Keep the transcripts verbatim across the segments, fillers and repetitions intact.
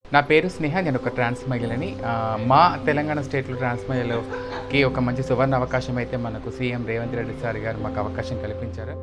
నా పేరు స్నేహ. నేను ఒక ట్రాన్స్ మహిళని. ఆహ్, మా తెలంగాణ స్టేట్‌లో ట్రాన్స్ మహిళలకి ఒక మంచి సువర్ణ అవకాశం అయితే మనకు సీఎం రేవంత్ రెడ్డి సార్ గారు మాకు అవకాశం కల్పించారు.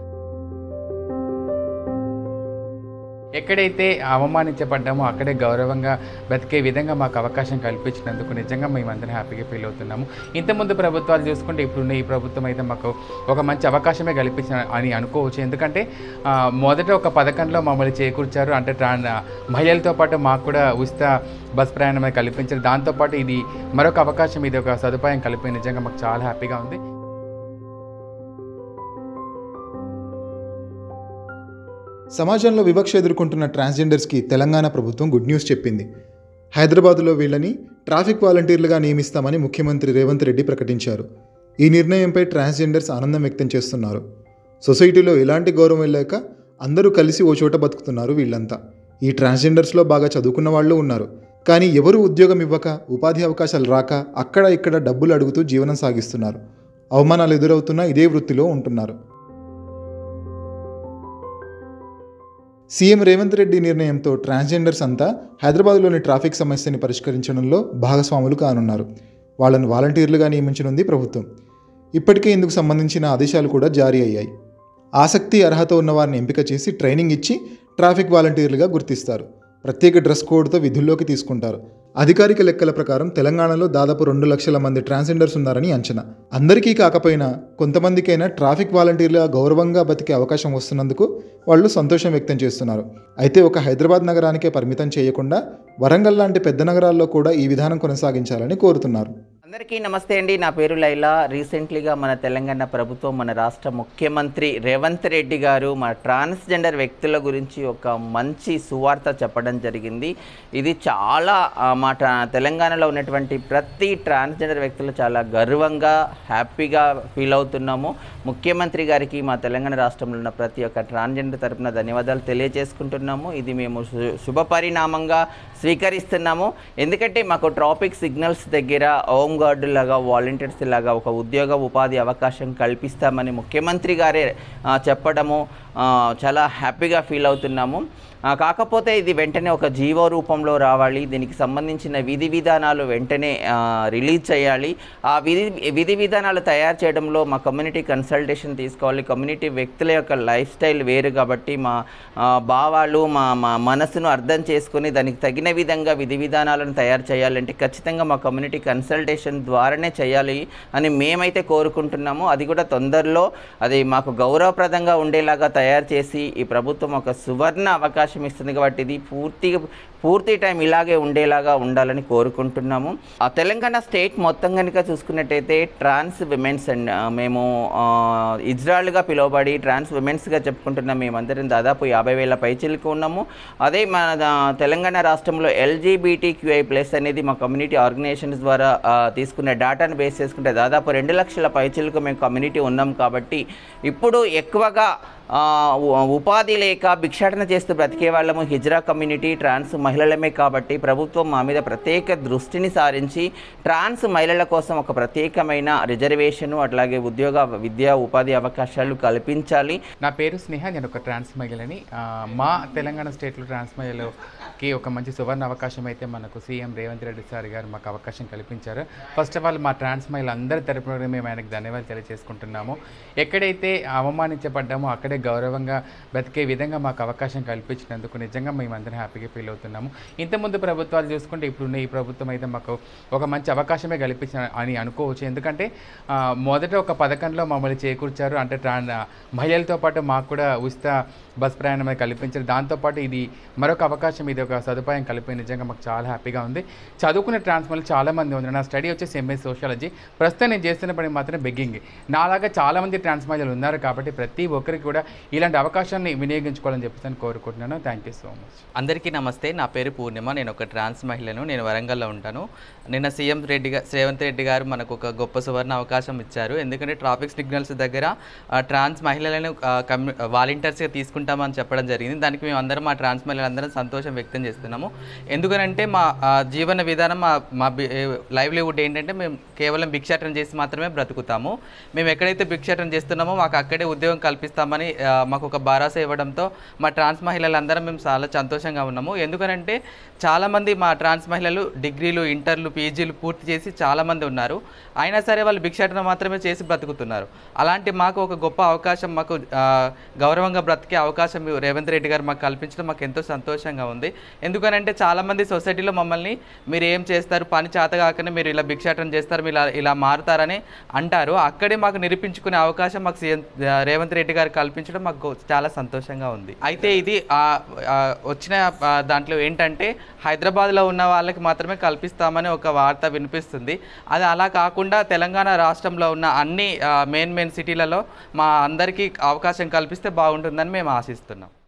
ఎక్కడైతే అవమానించబడ్డామో అక్కడే గౌరవంగా బతికే విధంగా మాకు అవకాశం కల్పించినందుకు నిజంగా మేమందరం హ్యాపీగా ఫీల్ అవుతున్నాము. ఇంతకుముందు ప్రభుత్వాలు చూసుకుంటే ఇప్పుడున్న ఈ ప్రభుత్వం అయితే మాకు ఒక మంచి అవకాశమే కల్పించిన అని అనుకోవచ్చు. ఎందుకంటే ఆహ్, మొదట ఒక పథకంలో మమ్మల్ని చేకూర్చారు. అంటే ట్రాన్ మహిళలతో పాటు మాకు కూడా ఉచిత బస్ ప్రయాణం కల్పించారు. దాంతోపాటు ఇది మరొక అవకాశం, ఇది ఒక సదుపాయం కలిపి నిజంగా మాకు చాలా హ్యాపీగా ఉంది. సమాజంలో వివక్ష ఎదుర్కొంటున్న ట్రాన్స్జెండర్స్కి తెలంగాణ ప్రభుత్వం గుడ్ న్యూస్ చెప్పింది. హైదరాబాదులో వీళ్ళని ట్రాఫిక్ వాలంటీర్లుగా నియమిస్తామని ముఖ్యమంత్రి రేవంత్ రెడ్డి ప్రకటించారు. ఈ నిర్ణయంపై ట్రాన్స్జెండర్స్ ఆనందం వ్యక్తం చేస్తున్నారు. సొసైటీలో ఎలాంటి గౌరవం లేక అందరూ కలిసి ఓ చోట బతుకుతున్నారు వీళ్ళంతా. ఈ ట్రాన్స్జెండర్స్లో బాగా చదువుకున్న వాళ్ళు ఉన్నారు. కానీ ఎవరు ఉద్యోగం ఇవ్వక, ఉపాధి అవకాశాలు రాక అక్కడ ఇక్కడ డబ్బులు అడుగుతూ జీవనం సాగిస్తున్నారు. అవమానాలు ఎదురవుతున్నా ఇదే వృత్తిలో ఉంటున్నారు. సీఎం రేవంత్ రెడ్డి నిర్ణయంతో ట్రాన్స్జెండర్స్ అంతా హైదరాబాద్లోని ట్రాఫిక్ సమస్యని పరిష్కరించడంలో భాగస్వాములు కానున్నారు. వాళ్ళను వాలంటీర్లుగా నియమించనుంది ప్రభుత్వం. ఇప్పటికే ఇందుకు సంబంధించిన ఆదేశాలు కూడా జారీ అయ్యాయి. ఆసక్తి, అర్హత ఉన్న వారిని ఎంపిక చేసి ట్రైనింగ్ ఇచ్చి ట్రాఫిక్ వాలంటీర్లుగా గుర్తిస్తారు. ప్రత్యేక డ్రెస్ కోడ్తో విధుల్లోకి తీసుకుంటారు. అధికారిక లెక్కల ప్రకారం తెలంగాణలో దాదాపు రెండు లక్షల మంది ట్రాన్స్జెండర్స్ ఉన్నారని అంచనా. అందరికీ కాకపోయినా కొంతమందికైనా ట్రాఫిక్ వాలంటీర్లుగా గౌరవంగా బతికే అవకాశం వస్తున్నందుకు వాళ్ళు సంతోషం వ్యక్తం చేస్తున్నారు. అయితే ఒక హైదరాబాద్ నగరానికే పరిమితం చేయకుండా వరంగల్ లాంటి పెద్ద నగరాల్లో కూడా ఈ విధానం కొనసాగించాలని కోరుతున్నారు. అందరికీ నమస్తే అండి. నా పేరు లైలా. రీసెంట్లీగా మన తెలంగాణ ప్రభుత్వం, మన రాష్ట్ర ముఖ్యమంత్రి రేవంత్ రెడ్డి గారు మన ట్రాన్స్జెండర్ వ్యక్తుల గురించి ఒక మంచి సువార్త చెప్పడం జరిగింది. ఇది చాలా మా తెలంగాణలో ఉన్నటువంటి ప్రతి ట్రాన్స్జెండర్ వ్యక్తులు చాలా గర్వంగా, హ్యాపీగా ఫీల్ అవుతున్నాము. ముఖ్యమంత్రి గారికి మా తెలంగాణ రాష్ట్రంలో ఉన్న ప్రతి ఒక్క ట్రాన్స్జెండర్ తరపున ధన్యవాదాలు తెలియజేసుకుంటున్నాము. ఇది మేము శుభ పరిణామంగా స్వీకరిస్తున్నాము. ఎందుకంటే మాకు ట్రాఫిక్ సిగ్నల్స్ దగ్గర హోమ్ గార్డు లాగా, వాలంటీర్స్ లాగా ఒక ఉద్యోగ ఉపాధి అవకాశం కల్పిస్తామని ముఖ్యమంత్రి గారే చెప్పడము చాలా హ్యాపీగా ఫీల్ అవుతున్నాము. కాకపోతే ఇది వెంటనే ఒక జీవో రూపంలో రావాలి. దీనికి సంబంధించిన విధి విధానాలు వెంటనే రిలీజ్ చేయాలి. ఆ విధి విధి విధానాలు తయారు చేయడంలో మా కమ్యూనిటీ కన్సల్టేషన్ తీసుకోవాలి. కమ్యూనిటీ వ్యక్తుల యొక్క లైఫ్ స్టైల్ వేరు కాబట్టి మా భావాలు, మా మా మనసును అర్థం చేసుకుని దానికి తగిన విధంగా విధి విధానాలను తయారు చేయాలంటే ఖచ్చితంగా మా కమ్యూనిటీ కన్సల్టేషన్ ద్వారానే చేయాలి అని మేమైతే కోరుకుంటున్నాము. అది కూడా తొందరలో అది మాకు గౌరవప్రదంగా ఉండేలాగా తయారు చేసి ఈ ప్రభుత్వం ఒక సువర్ణ అవకాశం ఇస్తుంది కాబట్టి ఇది పూర్తిగా పూర్తి టైం ఇలాగే ఉండేలాగా ఉండాలని కోరుకుంటున్నాము. ఆ తెలంగాణ స్టేట్ మొత్తం కనుక చూసుకున్నట్టయితే ట్రాన్స్ విమెన్స్ అండ్ మేము ఇజ్రాయల్గా పిలువబడి ట్రాన్స్ విమెన్స్గా చెప్పుకుంటున్నాం. మేమందరం దాదాపు యాభై వేల పైచిలకు ఉన్నాము. అదే మన తెలంగాణ రాష్ట్రంలో ఎల్జీబీటీ క్యూఐ ప్లస్ అనేది మా కమ్యూనిటీ ఆర్గనైజేషన్స్ ద్వారా తీసుకునే డేటాను బేస్ చేసుకుంటే దాదాపు రెండు లక్షల పైచిలకు మేము కమ్యూనిటీ ఉన్నాం. కాబట్టి ఇప్పుడు ఎక్కువగా ఉపాధి లేక భిక్షాటన చేస్తూ బ్రతికే వాళ్ళము హిజ్రా కమ్యూనిటీ, ట్రాన్స్ మహిళలమే. కాబట్టి ప్రభుత్వం మా మీద ప్రత్యేక దృష్టిని సారించి ట్రాన్స్ మహిళల కోసం ఒక ప్రత్యేకమైన రిజర్వేషను, అట్లాగే ఉద్యోగ, విద్యా, ఉపాధి అవకాశాలు కల్పించాలి. నా పేరు స్నేహ. నేను ఒక ట్రాన్స్ మహిళని. మా తెలంగాణ స్టేట్లో ట్రాన్స్ మహిళలకి ఒక మంచి సువర్ణ అవకాశం అయితే మనకు సీఎం రేవంత్ రెడ్డి సార్ గారు మాకు అవకాశం కల్పించారు. ఫస్ట్ ఆఫ్ ఆల్ మా ట్రాన్స్ మహిళలందరి తరపున మేము ఆయనకు ధన్యవాదాలు తెలియజేసుకుంటున్నాము. ఎక్కడైతే అవమానించబడ్డామో అక్కడే గౌరవంగా బతికే విధంగా మాకు అవకాశం కల్పించినందుకు నిజంగా మేమందరం హ్యాపీగా ఫీల్ అవుతున్నాము. ఇంతకుముందు ప్రభుత్వాలు చూసుకుంటే ఇప్పుడున్న ఈ ప్రభుత్వం అయితే మాకు ఒక మంచి అవకాశమే కల్పించిన అని అనుకోవచ్చు. ఎందుకంటే మొదట ఒక పథకంలో మమ్మల్ని చేకూర్చారు. అంటే ట్రాన్ మహిళలతో పాటు మాకు కూడా ఉచిత బస్ ప్రయాణం కల్పించారు. దాంతోపాటు ఇది మరొక అవకాశం, ఇది ఒక సదుపాయం కలిపి నిజంగా మాకు చాలా హ్యాపీగా ఉంది. చదువుకునే ట్రాన్స్ మహిళలు చాలామంది ఉన్నారు. నా స్టడీ వచ్చేసి ఎంఏ సోషాలజీ. ప్రస్తుతం నేను చేస్తున్న పని మాత్రం బెగ్గింగ్. నాలాగా చాలామంది ట్రాన్స్ మహిళలు ఉన్నారు. కాబట్టి ప్రతి ఒక్కరికి కూడా ఇలాంటి అవకాశాన్ని వినియోగించుకోవాలని చెప్పేసి కోరుకుంటున్నాను. Thank you so much. అందరికీ నమస్తే. నా పేరు పూర్ణిమ. నేను ఒక ట్రాన్స్ మహిళను. నేను వరంగల్లో ఉంటాను. నిన్న సీఎం రెడ్డి గారు రేవంత్ రెడ్డి గారు మనకు ఒక గొప్ప సువర్ణ అవకాశం ఇచ్చారు. ఎందుకంటే ట్రాఫిక్ సిగ్నల్స్ దగ్గర ట్రాన్స్ మహిళలను కమ్యూ వాలంటీర్స్గా తీసుకుంటామని చెప్పడం జరిగింది. దానికి మేము అందరం మా ట్రాన్స్ మహిళలందరం సంతోషం వ్యక్తం చేస్తున్నాము. ఎందుకనంటే మా జీవన విధానం, మా మా లైవ్లీవుడ్ ఏంటంటే మేము కేవలం భిక్షాటన చేసి మాత్రమే బ్రతుకుతాము. మేము ఎక్కడైతే భిక్షాటన చేస్తున్నామో మాకు అక్కడే ఉద్యోగం కల్పిస్తామని ఆ, మాకు ఒక భరోసా ఇవ్వడంతో మా ట్రాన్స్ మహిళలందరం మేము చాలా సంతోషంగా ఉన్నాము. ఎందుకనంటే చాలామంది మా ట్రాన్స్ మహిళలు డిగ్రీలు, ఇంటర్లు, పీజీలు పూర్తి చేసి చాలామంది ఉన్నారు. అయినా సరే వాళ్ళు భిక్షాటన మాత్రమే చేసి బ్రతుకుతున్నారు. అలాంటి మాకు ఒక గొప్ప అవకాశం, మాకు ఆ, గౌరవంగా బ్రతికే అవకాశం రేవంత్ రెడ్డి గారు మాకు కల్పించడం మాకు ఎంతో సంతోషంగా ఉంది. ఎందుకనంటే చాలామంది సొసైటీలో మమ్మల్ని మీరు ఏం చేస్తారు, పని చేతగాకనే మీరు ఇలా భిక్షాటన చేస్తారు, మీరు ఇలా ఇలా మారుతారని అంటారు. అక్కడే మాకు నిరూపించుకునే అవకాశం మాకు సీఎం రేవంత్ రెడ్డి గారు కల్పించడం మాకు చాలా సంతోషంగా ఉంది. అయితే ఇది వచ్చిన దాంట్లో ఏంటంటే హైదరాబాద్లో ఉన్న వాళ్ళకి మాత్రమే కల్పిస్తామని ఒక వార్త వినిపిస్తుంది. అది అలా కాకుండా తెలంగాణ రాష్ట్రంలో ఉన్న అన్ని మెయిన్ మెయిన్ సిటీలలో మా అందరికీ అవకాశం కల్పిస్తే బాగుంటుందని మేము ఆశిస్తున్నాం.